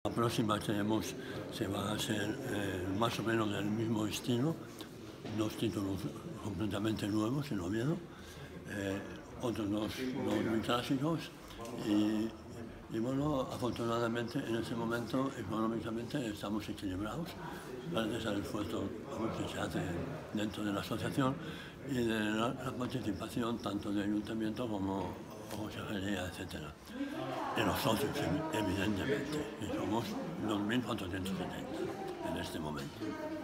La próxima tenemos, se va a hacer más o menos del mismo estilo, dos títulos completamente nuevos en Oviedo, otros dos muy clásicos y bueno, afortunadamente en este momento económicamente estamos equilibrados gracias al esfuerzo que se hace dentro de la asociación y de la participación tanto del ayuntamiento como consejería, etcétera. De los socios, evidentemente, y somos 2.470 en este momento.